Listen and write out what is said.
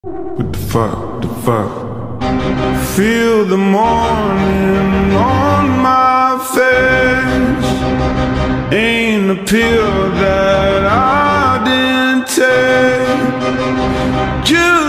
What the fuck? Feel the morning on my face. Ain't a pill that I didn't take.